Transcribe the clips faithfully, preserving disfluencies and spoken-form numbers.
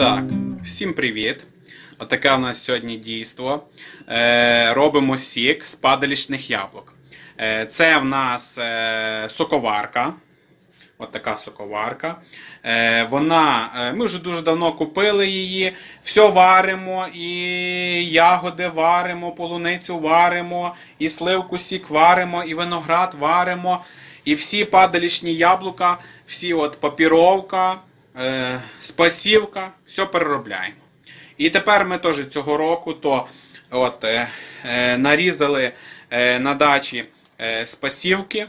Так, всім привіт! Отаке у нас сьогодні дійство. Е, робимо сік з падалічних яблук. Е, це в нас е, соковарка. Отака соковарка. Е, вона, е, ми вже дуже давно купили її. Все варимо, і ягоди варимо, полуницю варимо, і сливку сік варимо, і виноград варимо. І всі падалічні яблука, всі от папіровка, е, спасівка, все переробляємо. І тепер ми теж цього року то от, е, е, нарізали е, на дачі е, спасівки.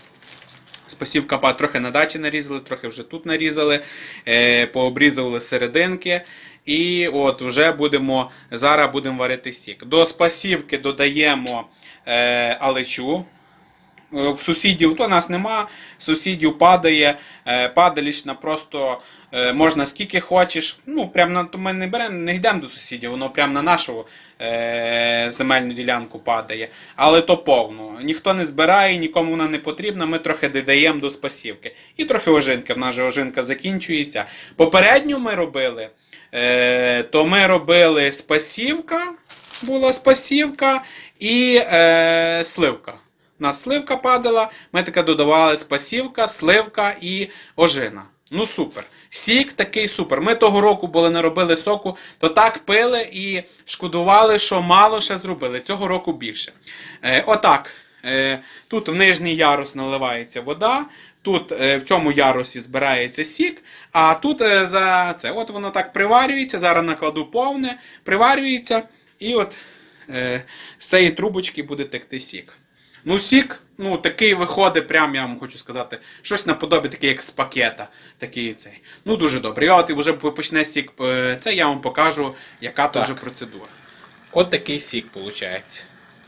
Спасівка трохи на дачі нарізали, трохи вже тут нарізали, е, пообрізували серединки. І от вже будемо, зараз будемо варити сік. До спасівки додаємо е, алечу. В сусідів, то нас нема, сусідів падає, падалічна просто можна скільки хочеш. Ну, прямо на, ми не беремо, не йдемо до сусідів, воно прямо на нашу е, земельну ділянку падає. Але то повно. Ніхто не збирає, нікому вона не потрібна, ми трохи додаємо до спасівки. І трохи ожинки, в нас же ожинка закінчується. Попередньо ми робили, е, то ми робили спасівка, була спасівка і е, сливка. У нас сливка падала, ми таке додавали спасівка, сливка і ожина. Ну супер. Сік такий супер. Ми того року були не робили соку, то так пили і шкодували, що мало ще зробили. Цього року більше. Е, отак. Е, тут в нижній ярус наливається вода, тут е, в цьому ярусі збирається сік, а тут е, за це. От воно так приварюється, зараз накладу повне, приварюється і от е, з цієї трубочки буде текти сік. Ну, сік, ну, такий виходить, прям, я вам хочу сказати, щось наподобі, такий, як з пакета. Такий цей. Ну, дуже добре. І от вже почне сік, це я вам покажу, яка теж процедура. От такий сік, виходить.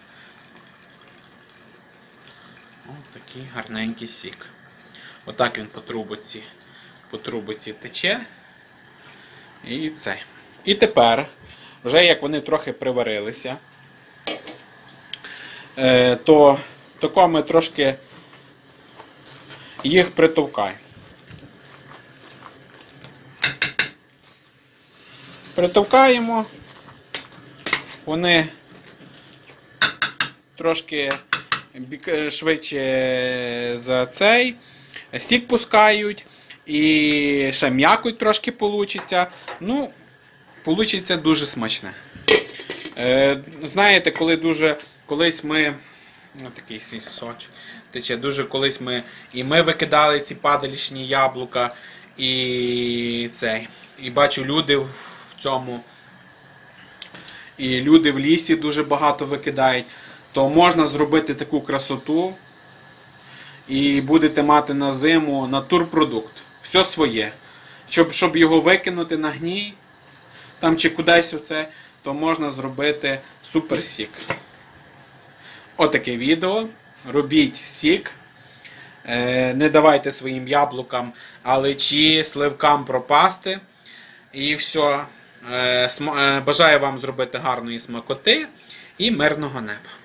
Ось такий гарненький сік. Отак він по трубоці, по трубоці тече. І цей. І тепер, вже як вони трохи приварилися, то тако ми трошки їх притовкаємо. Притовкаємо, вони трошки швидше за цей сік пускають і ще м'якоть трошки получиться. Ну, получиться дуже смачне. Знаєте, коли дуже Колись ми, ну такий соч тече, дуже колись ми, і ми викидали ці падалічні яблука, і цей, і бачу люди в цьому, і люди в лісі дуже багато викидають, то можна зробити таку красоту, і будете мати на зиму натурпродукт, все своє. Щоб, щоб його викинути на гній, там чи кудись оце, то можна зробити суперсік. Отаке відео. Робіть сік. Не давайте своїм яблукам, алечі, сливкам пропасти. І все. Бажаю вам зробити гарної смакоти і мирного неба.